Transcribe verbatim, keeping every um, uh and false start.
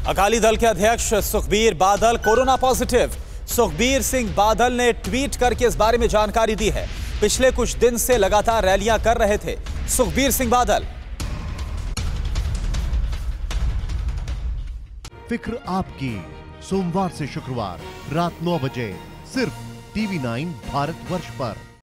अकाली दल के अध्यक्ष Sukhbir Badal corona positive. Sukhbir Singh Badal ने ट्वीट करके इस बारे में जानकारी दी है। पिछले कुछ दिन से लगातार रैलियां कर रहे थे सुखबीर सिंह बादल। फिक्र आपकी, सोमवार से शुक्रवार रात नौ बजे सिर्फ टीवी नाइन भारतवर्ष पर।